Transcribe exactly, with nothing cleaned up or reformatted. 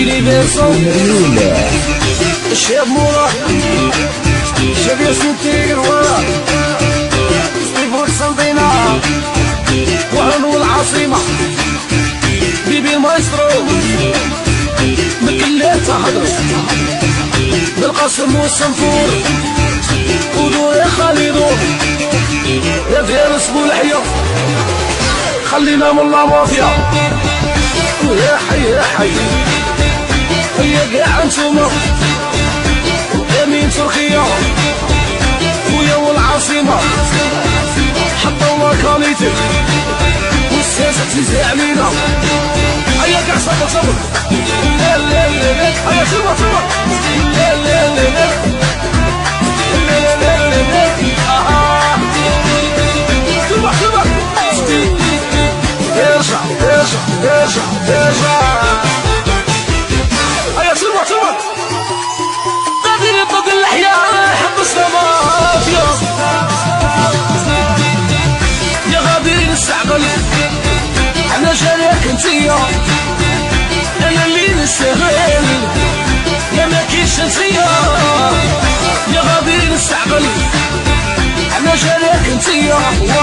الشاب مورا الشاب ياسين تير ورا ستيفون سنطينا وعنو العاصمة بيبي المايسترو مكلات تهضر بالقاسم والصنفور ودور يا خالدو يا فارس بولحية خلينا من لا مافيا ويا حي يا حي هي قاع انتوما امين تركيا خويا والعاصمة حطوا مكانيتك والسياسة تزي علينا. هيا قاع صبر صبر لا لا لا لا هيا صبر صبر لا لا لا لا لا لا لا لا اها صبر صبر ارجع ارجع ارجع ارجع هيا صبر صبر غادي يطلق الأحياء حبسنا مافيا يا غادي نستعقل انا شاريك انتيا انا اللي نستاهل يا ما كيش انتيا يا غادي نستعقل انا شاريك انتيا